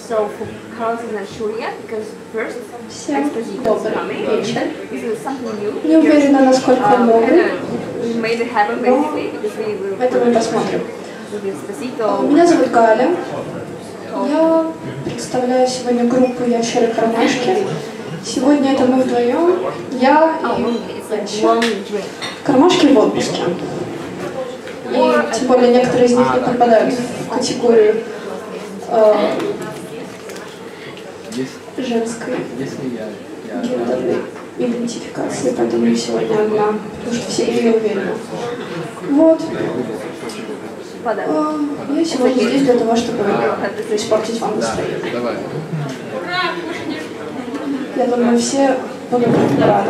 So for Carlos and Julia, because first Всем exposition is добрый coming, вечер. this is something new. Не уверена, насколько много. We made it happen basically because we will. Это мы посмотрим. Despacito. Меня зовут Галя. Я представляю сегодня группу «Ящеры-кармашки». Сегодня это мы вдвоем, я и Ящер. Кармашки в отпуске. И тем более некоторые из них не попадают в категорию женской гендерной идентификации, поэтому я сегодня одна, потому что все не уверены. Вот. Я сегодня здесь для того, чтобы испортить вам настроение. Я думаю, все будут рады.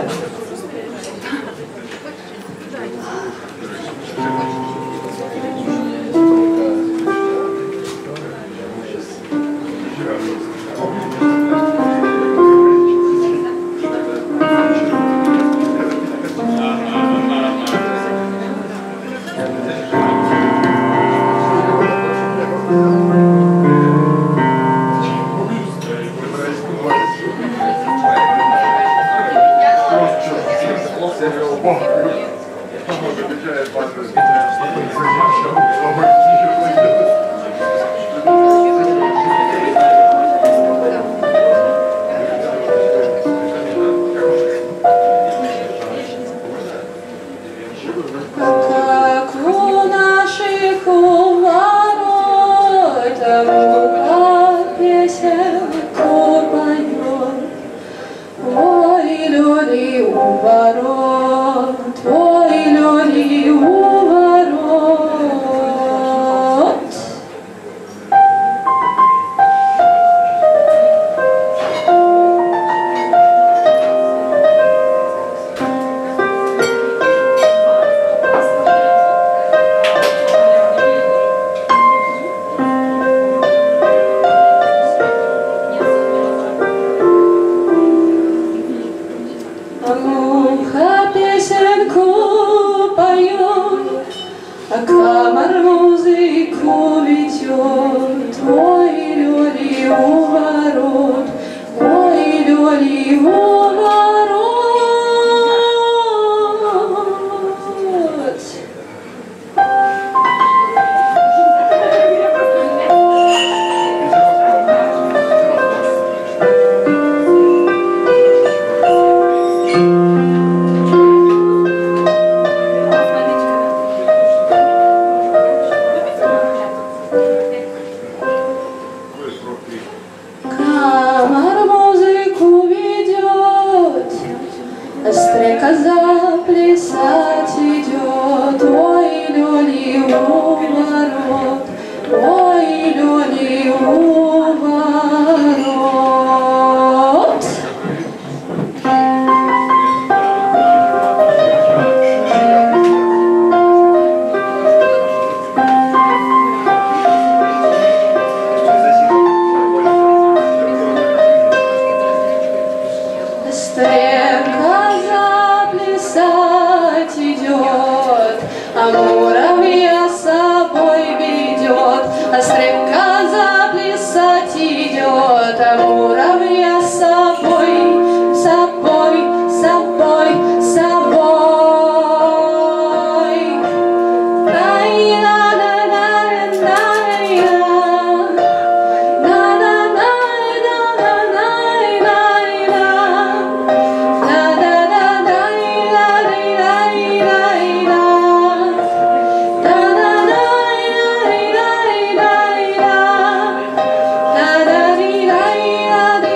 La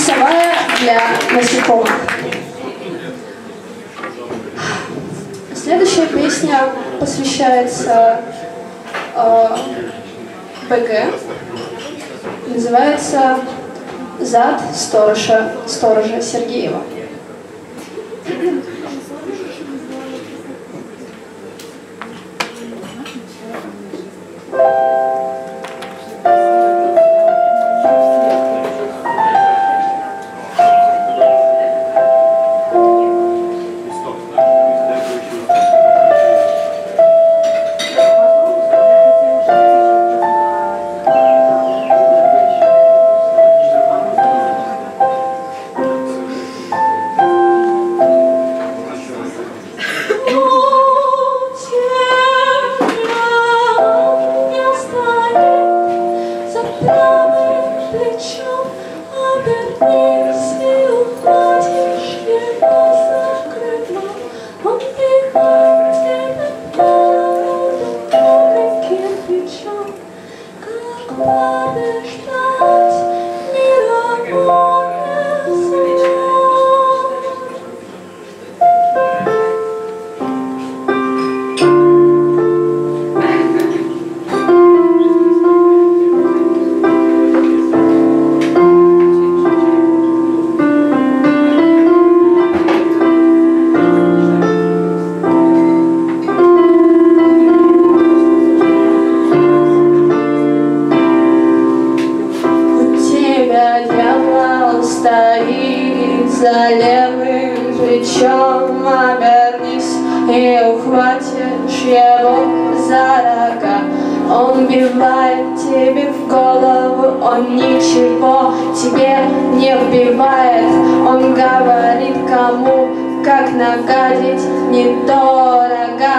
Часовая для насекомых. Следующая песня посвящается БГ. Называется «Зад сторожа Сергеева». За левым плечом обернись и ухватишь его за рога. Он вбивает тебе в голову, он ничего тебе не вбивает. Он говорит, кому как нагадить недорого.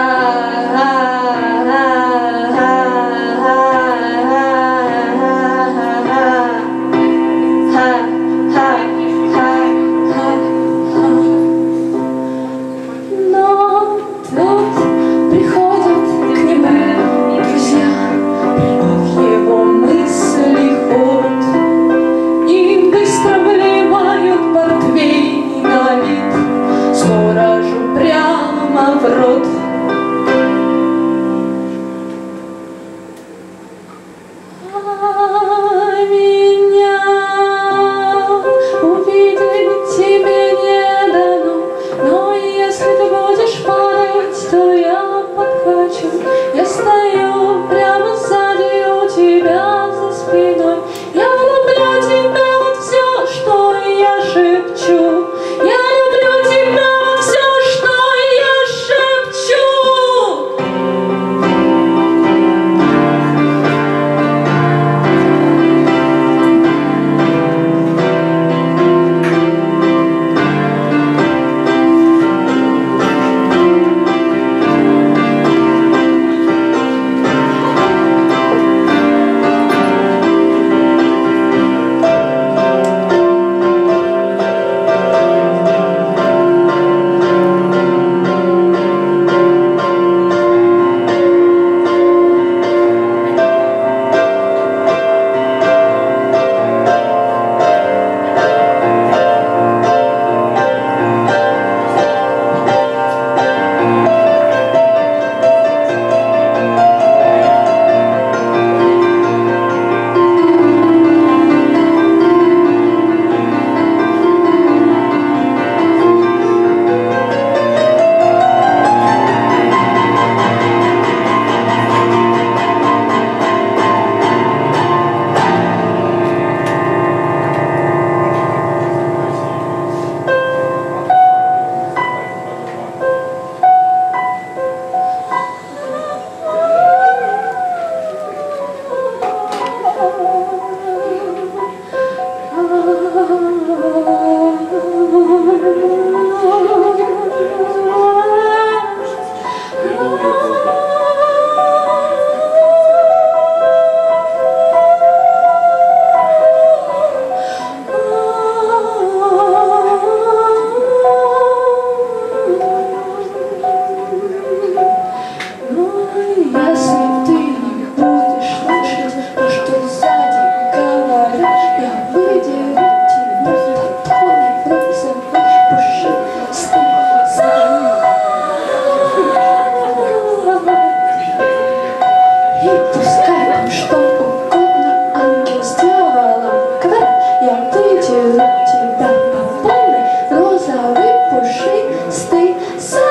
беру тебя по полной, розовый пушистый сад.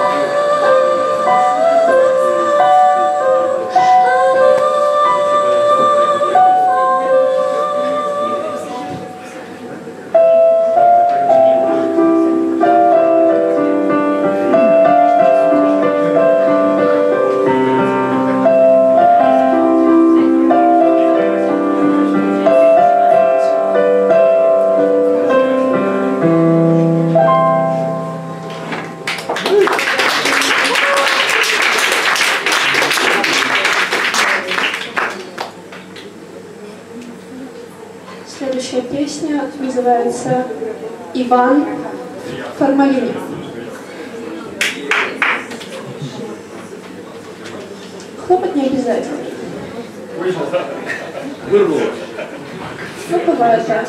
Следующая песня называется «Иван в формалине». Хлопать не обязательно. Ну, бывает, да.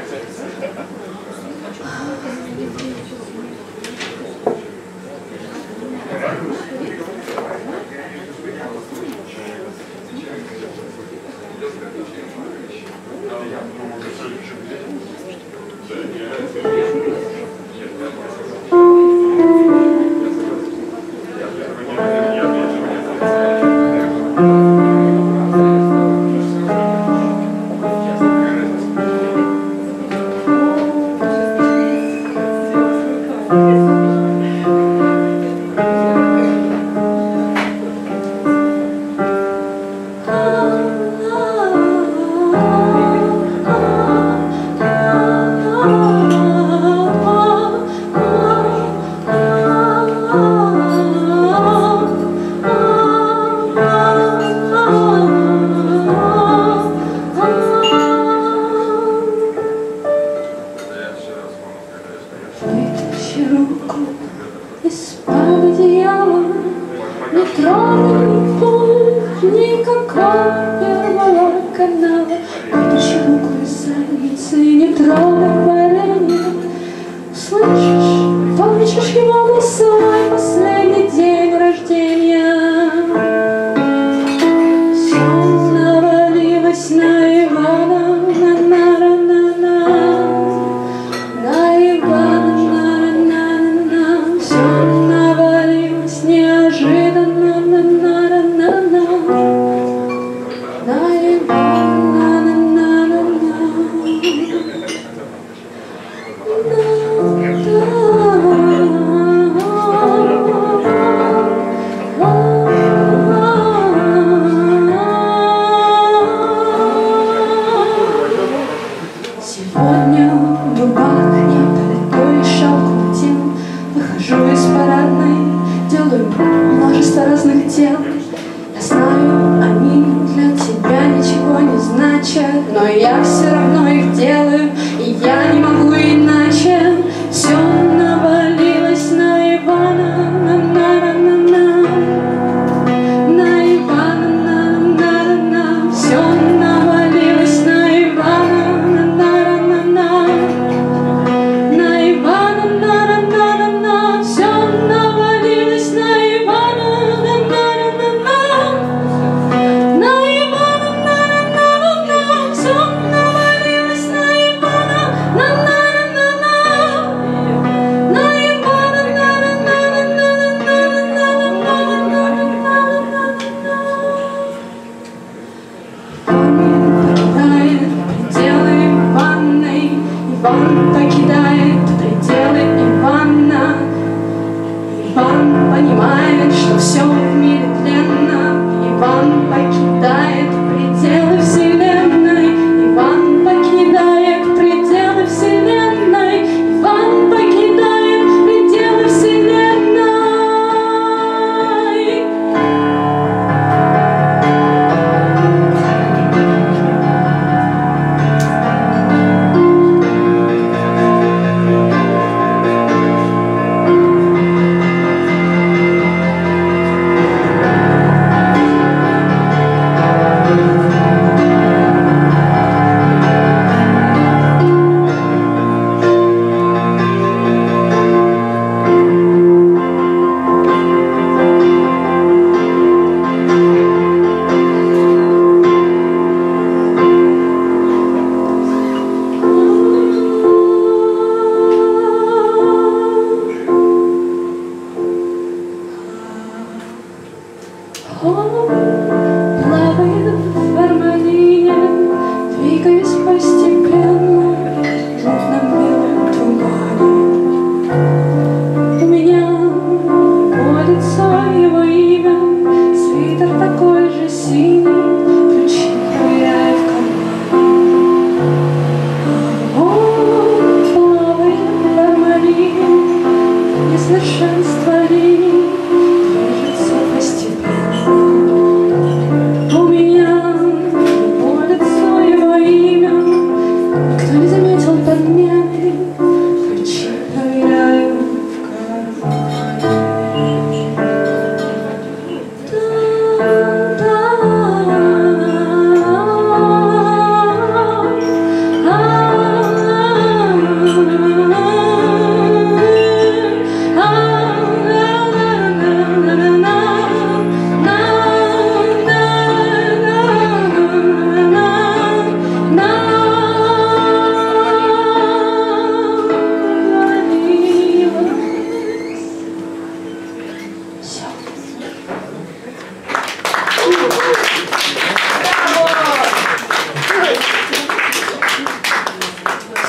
Вытащи руку из-под одеяла, не тронь путь никакого первого канала. Вытащи руку из задницы, не трогай варенье. Слышишь, помнишь его на свой последний день рождения? Все навалилось на Ивана, на-на-на-на-на. На Ивана, все навалилось неожиданно, на-на-на-на-на. На Ивана, на-на-на-на. Сегодня в руках не плитой шелковый дел. Выхожу из парадной, делаю множество разных дел. Я знаю, они для тебя ничего не значат, но я все равно их делаю, и я не могу иначе. Все навалилось на Ивана, на-на-на-на-на. На Ивана, на-на-на-на. Все навалилось на Ивана, на-на-на-на. На Ивана, на-на-на-на. Все навалилось на Ивана, на-на-на-на. На Ивана, на-на-на-на. Все навалилось на Ивана, на-на-на-на. Иван покидает пределы Ивана. Иван понимает, что все в мире тленно. Иван покидает пределы вселенной. Иван покидает пределы вселенной. Иван покидает пределы вселенной.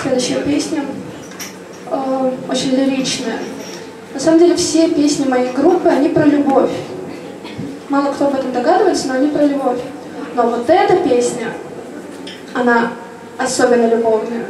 Следующая песня очень лиричная. На самом деле все песни моей группы, они про любовь. Мало кто об этом догадывается, но они про любовь. Но вот эта песня, она особенно любовная.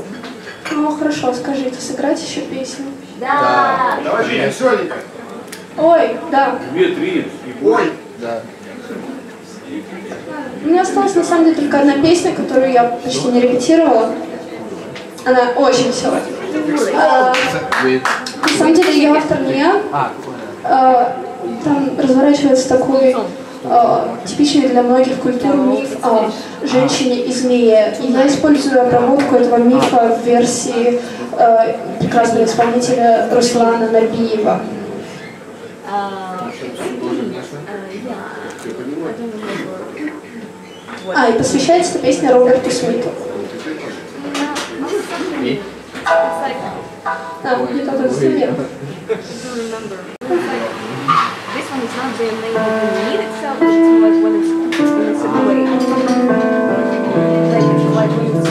Ну хорошо, скажите, сыграть еще песню? Да. Давайте еще, Ника. Ой, да. 2-3 и больше. Да. У меня осталась на самом деле только одна песня, которую я почти не репетировала. Она очень веселая. На самом деле ее автор не я. Там разворачивается такой типичный для многих культур миф о женщине и змее. И я использую обработку этого мифа в версии прекрасного исполнителя Руслана Набиева. И посвящается эта песня Роберту Смиту. Не тот инструмент. This one is not the main need itself, it's more like when it's away. Like when it's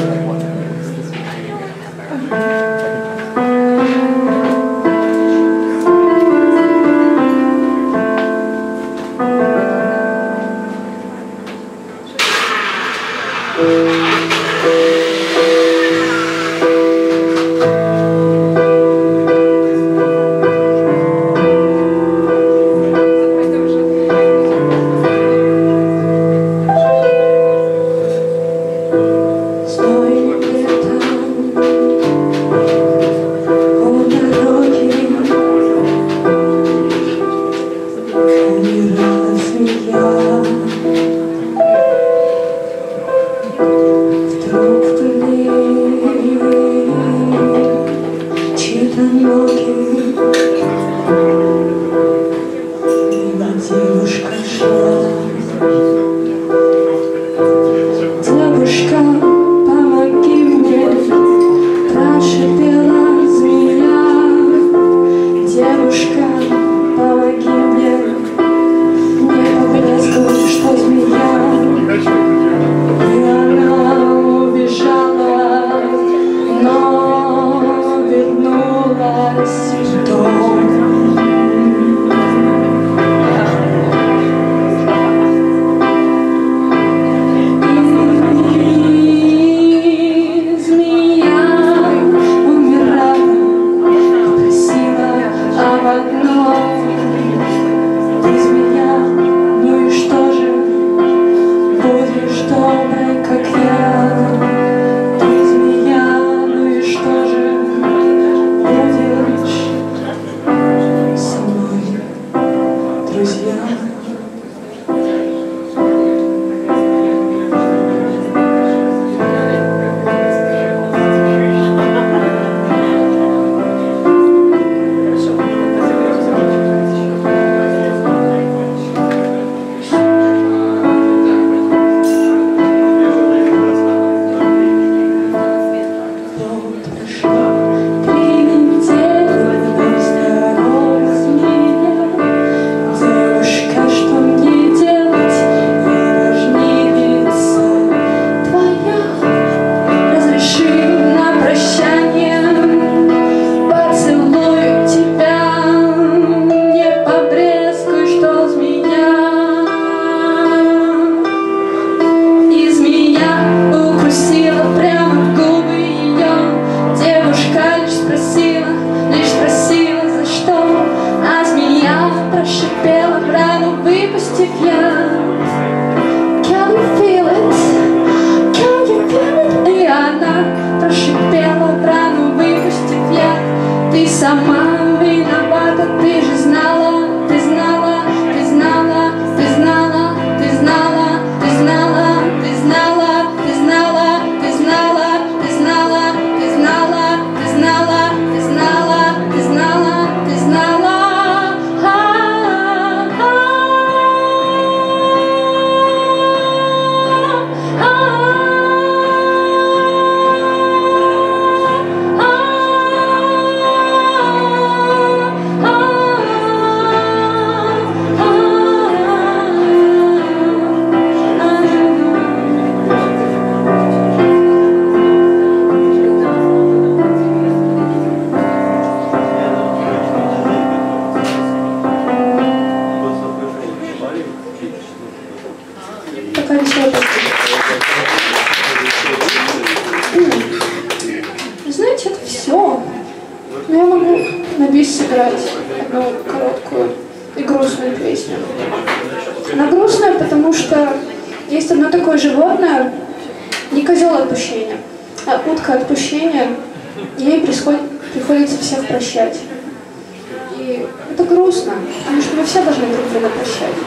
песня. Она грустная, потому что есть одно такое животное, не козел отпущения, а утка отпущения, и ей приходится всех прощать. И это грустно, потому что мы все должны друг друга прощать.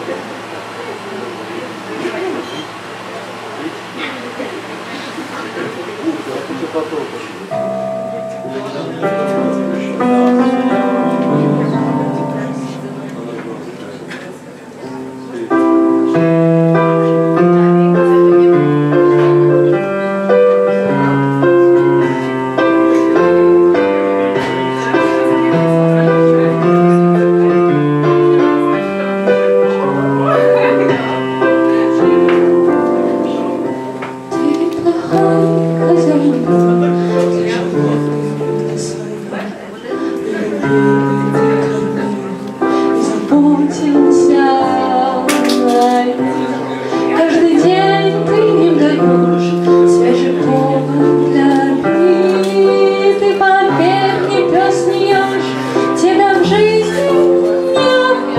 Каждый день ты не даешь свежий повод для обиды. Поверь, ни пес не ешь, тебя в жизни не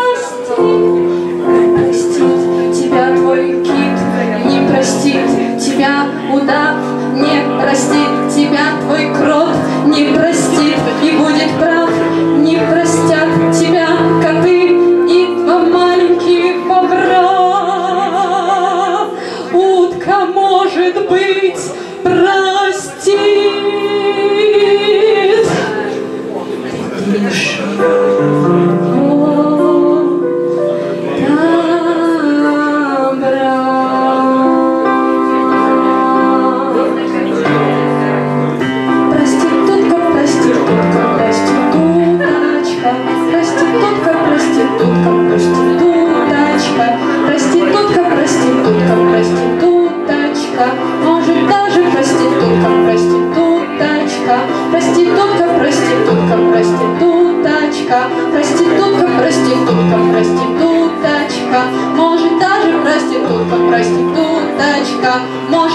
простит. Тебя твой кит не простит, тебя удав не простит, тебя твой крот не простит и будет прав. Не простят тебя коты и два маленьких бобра. Утка, может быть, простит. Может даже проститутка, проституточка, проститутка, проститутка, проституточка, проститутка, проститутка, проституточка, может даже проститутка, проституточка.